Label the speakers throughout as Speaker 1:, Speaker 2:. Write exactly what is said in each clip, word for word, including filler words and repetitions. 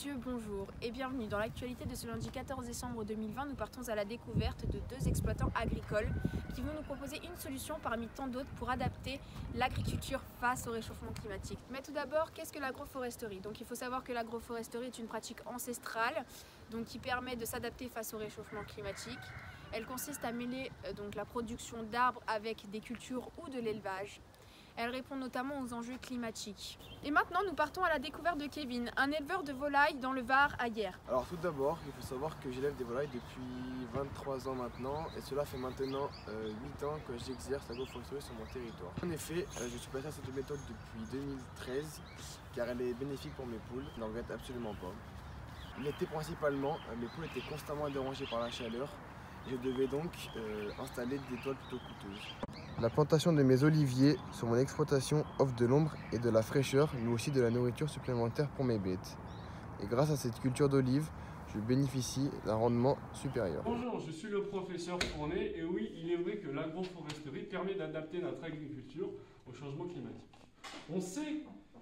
Speaker 1: messieurs, bonjour et bienvenue. Dans l'actualité de ce lundi quatorze décembre deux mille vingt, nous partons à la découverte de deux exploitants agricoles qui vont nous proposer une solution parmi tant d'autres pour adapter l'agriculture face au réchauffement climatique. Mais tout d'abord, qu'est-ce que l'agroforesterie? Donc il faut savoir que l'agroforesterie est une pratique ancestrale donc, qui permet de s'adapter face au réchauffement climatique. Elle consiste à mêler euh, donc, la production d'arbres avec des cultures ou de l'élevage. Elle répond notamment aux enjeux climatiques. Et maintenant, nous partons à la découverte de Kevin, un éleveur de volailles dans le Var à Hyères.
Speaker 2: Alors tout d'abord, il faut savoir que j'élève des volailles depuis vingt-trois ans maintenant et cela fait maintenant euh, huit ans que j'exerce l'agroforesterie sur mon territoire. En effet, euh, je suis passé à cette méthode depuis deux mille treize car elle est bénéfique pour mes poules, je n'en regrette absolument pas. L'été principalement, euh, mes poules étaient constamment dérangées par la chaleur. Je devais donc euh, installer des toiles plutôt coûteuses. La plantation de mes oliviers sur mon exploitation offre de l'ombre et de la fraîcheur, mais aussi de la nourriture supplémentaire pour mes bêtes. Et grâce à cette culture d'olives, je bénéficie d'un rendement supérieur.
Speaker 3: Bonjour, je suis le professeur Fournet et oui, il est vrai que l'agroforesterie permet d'adapter notre agriculture au changement climatique. On sait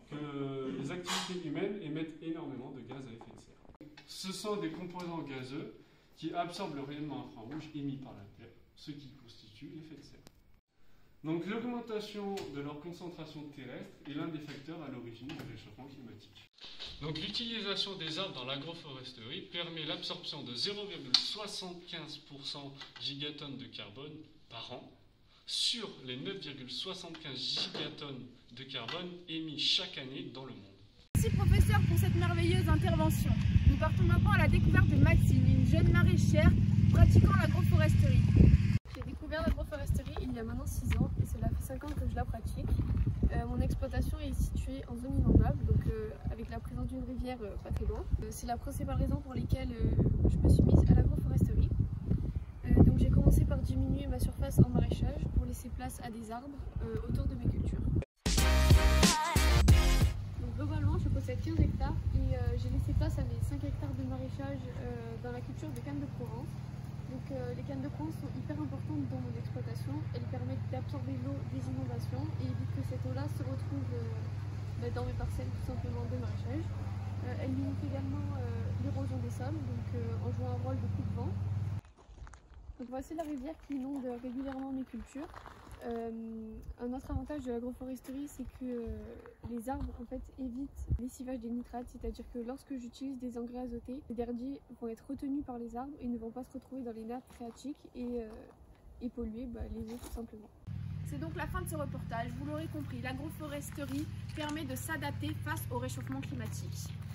Speaker 3: que les activités humaines émettent énormément de gaz à effet de serre. Ce sont des composants gazeux qui absorbent le rayonnement infrarouge émis par la Terre, ce qui constitue l'effet de serre. Donc l'augmentation de leur concentration terrestre est l'un des facteurs à l'origine du réchauffement climatique. Donc l'utilisation des arbres dans l'agroforesterie permet l'absorption de zéro virgule soixante-quinze pour cent gigatonnes de carbone par an sur les neuf virgule soixante-quinze gigatonnes de carbone émis chaque année dans le monde.
Speaker 1: Merci professeur pour cette merveilleuse intervention. Nous partons maintenant à la découverte de Maxime, une jeune maraîchère pratiquant l'agroforesterie.
Speaker 4: J'ai découvert l'agroforesterie il y a maintenant six ans et cela fait cinq ans que je la pratique. Euh, mon exploitation est située en zone inondable, donc euh, avec la présence d'une rivière euh, pas très loin. Euh, C'est la principale raison pour laquelle euh, je me suis mise à l'agroforesterie. Euh, donc j'ai commencé par diminuer ma surface en maraîchage pour laisser place à des arbres euh, autour de mes cultures. Donc globalement je possède quinze hectares et euh, j'ai laissé place à mes cinq hectares de maraîchage euh, dans la culture de canne de Provence. Donc euh, les cannes de Provence sont hyper importantes dans mon exploitation. Elles permettent d'absorber l'eau des inondations et évitent que cette eau-là se retrouve euh, bah, dans mes parcelles tout simplement de maraîchage. Euh, elles limitent également euh, l'érosion des sols, donc euh, en jouant un rôle de coupe-vent. Donc voici la rivière qui inonde régulièrement mes cultures. Euh, un autre avantage de l'agroforesterie, c'est que euh, les arbres en fait évitent l'essivage des nitrates, c'est-à-dire que lorsque j'utilise des engrais azotés, les derniers vont être retenus par les arbres et ne vont pas se retrouver dans les nappes phréatiques et, euh, et polluer bah, les eaux tout simplement.
Speaker 1: C'est donc la fin de ce reportage. Vous l'aurez compris, l'agroforesterie permet de s'adapter face au réchauffement climatique.